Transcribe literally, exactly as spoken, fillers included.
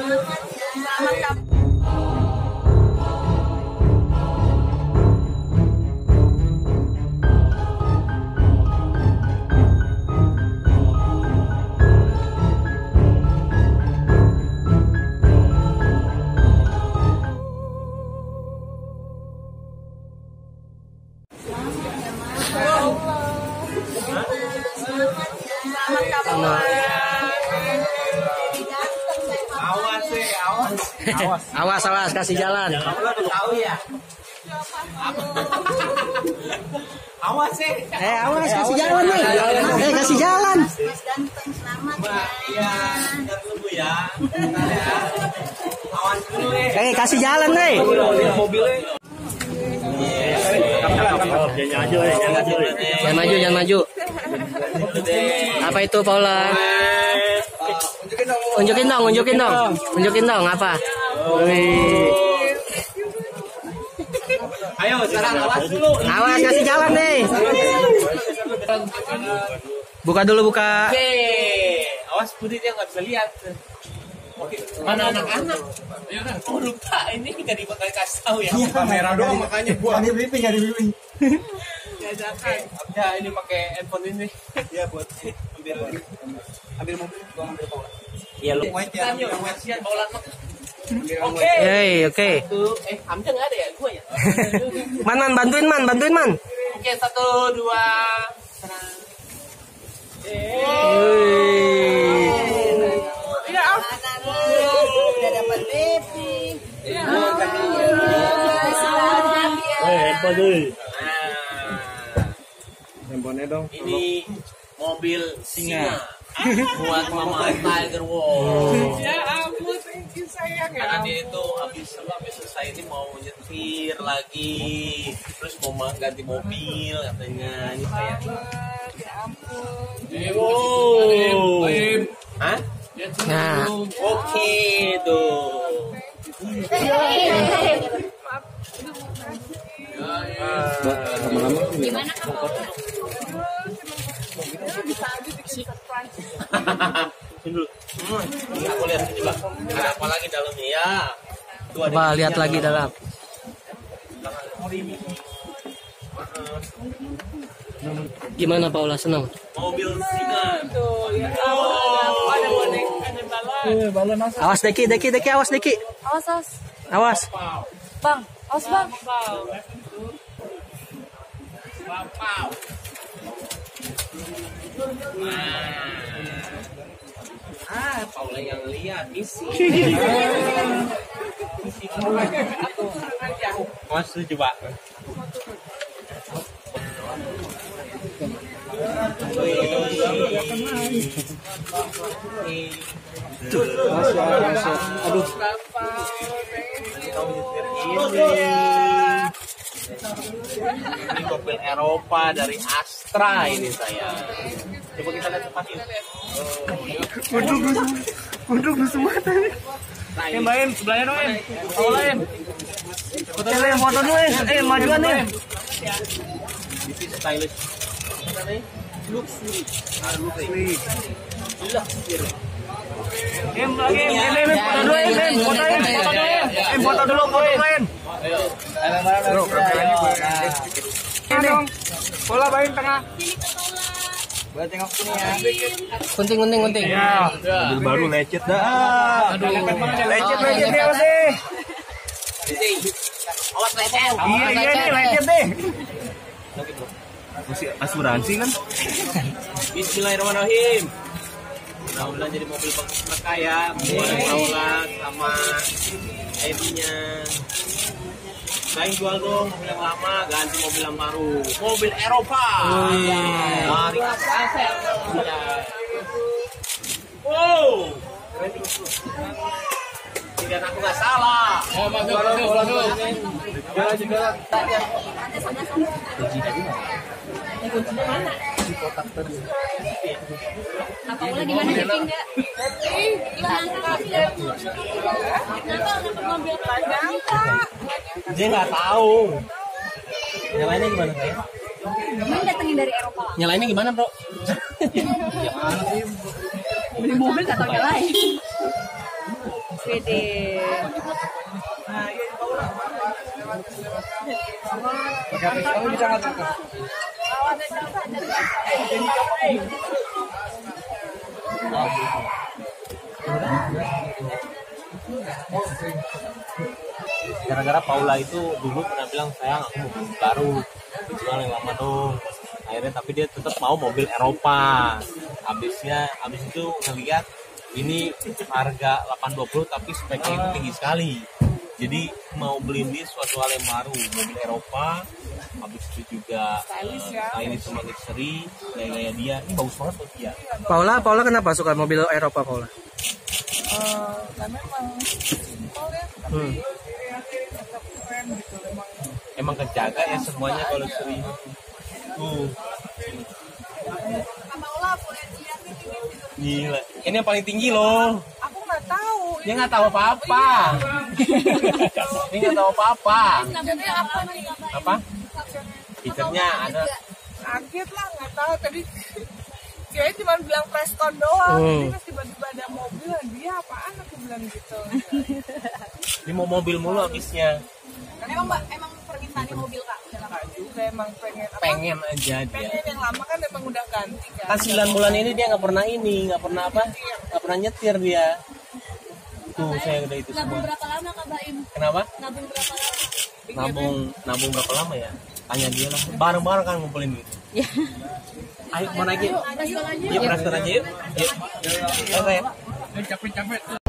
Selamat. Awas, awas, awas, kasih jalan. Tahu ya? Awas sih. Eh, awas, kasih jalan nih. Eh, kasih jalan. Mas ganteng, selamat ya. Iya, lihat dulu ya. Bentar ya. Awas dulu nih. Eh, kasih jalan nih. Mobilnya. Jangan maju, jangan maju. Apa itu, Paula? Unjukin dong, unjukin dong. Unjukin dong, apa? Wih. Ayo, sekarang awas dulu. Awas, kasih jalan nih. Buka dulu, buka. Oke. Awas Budi dia nggak bisa lihat. Oke, mana anak-anak? Oh lupa, ini nggak dibakal kasih tahu ya. Kamera doang makanya gua. Nggak di briefing, nggak di briefing. Ya ini pakai handphone ini. Iya buat ambil ambil mobil, gua ambil Paula. Iya lu. White ya, Yuk, white. kasihan Paula. Oke. Hei, oke. Satu, eh Hamzah nggak ada ya? Gua ya. Man, man, bantuin man, bantuin man. Oke, satu, dua. Ya ampun, udah dapat baby. Selamat ya. Handphonenya dong. Ini mobil singa buat Mama Tiger Wall. Ya ampun, thank you sayang ya. Karena dia itu habis habis selesai ini mau nyetir lagi, terus mau ganti mobil katanya. Ini kayak. Ya ampun. Wow. Hah? Nah, Oke tuh. Lama-lama Gimana kamu? Bisa aja bikin surprise. Dulu. Ini aku lihat coba. Ada apa lagi dalamnya ya? Tuh, ada coba isinya lihat lagi dalam. Gimana Paula, senang? Mobil singa. Tuh, ya ampun. Ada boneka, ada balon. Awas Deki, Deki, Deki, awas Deki. Awas, awas. Awas. Bang, awas bang. Wow. Ah, Paula yang lihat isi. Mas coba. Aduh. Ini mobil Eropa dari Astra ini saya. Coba kita lihat tempat yuk. Unduk lu semua tadi. Nah, Eh, Mbak Em, sebelahnya dong, Em. Paula, Em. Foto dulu, Em, foto dulu, Em. Eh, majuan, Em. This is stylish. Looks sweet. Ah, looks sweet. Luxury. Em, lagi, Em. Em, Em, foto dulu, Em. Em, foto, Em. Foto dulu, Em. Em, foto dulu, foto dulu, Em. Bro, kameranya gue. Ini dong. Bola bayin tengah. Buat tengok sini ya. Kunting, kunting, kunting. Ya. Mobil baru lecet dah. Aduh. Lecet, lecet nih, awas deh. Awas lecet. Iya, iya nih, lecet deh. Masih asuransi kan? Bismillahirrahmanirrahim. Mudah-mudahan jadi mobil bagus mereka ya. Buat Paula sama Ebinya. Saya jual dong mobil yang lama, ganti mobil yang baru. Mobil Eropa. Dari Astra. Wow. Tidak aku nggak salah. Oh, masuk, masuk, masuk. Jalan juga. Kuncinya mana? Di kotak tadi. Apa ulah gimana happy enggak? Kenapa mobil panjang? Dia nggak tahu. Nyalainnya gimana kayak? Emang datengin dari Eropa. Nyalainnya gimana bro? Beli mobil kata nyalain. Wede. Kamu bisa nggak? Gara-gara Paula itu dulu pernah bilang sayang aku mau mobil baru, jual yang lama dong. Akhirnya tapi dia tetap mau mobil Eropa. Habisnya habis itu ngeliat ini harga delapan dua puluh tapi speknya itu tinggi sekali. Jadi mau beli ini suatu hal yang baru, mobil Eropa. Habis itu juga stylish sama luxury, gaya-gaya dia. Ini bagus banget buat dia. Paula, Paula kenapa suka mobil Eropa, Paula? Uh, karena emang simpel ya, tapi Hmm. tetap keren gitu. Emang Emang kejaga ya semuanya kalau luxury. Tuh. Gila. Ini yang paling tinggi loh. aku nggak tahu. Dia nggak tahu apa-apa. Dia nggak tahu apa-apa. Ini apa nih? Apa? Fiturnya ada. Kaget lah, nggak tahu tadi. Dia cuma bilang preskon doang. Hmm. Jadi pas tiba-tiba ada mobil, dia apaan? Aku bilang gitu. Dia mau mobil mulu habisnya. Emang mbak, emang permintaan mobil kak? Nggak juga emang pengen apa? Pengen aja dia. Pengen yang lama kan emang udah ganti kan. Kan sembilan bulan ini dia nggak pernah ini, nggak pernah apa? Nggak pernah nyetir dia. Tuh saya udah itu Nabung semua. berapa lama kak Baim? Kenapa? Nabung berapa lama? Nabung nabung berapa lama ya? Tanya dia lah. Bareng-bareng kan ngumpulin duit. Ya. Ayo mau naik yuk. Ada jual aja. Yuk, restoran aja yuk. Yuk. Ayo, Ren. Capek-capek.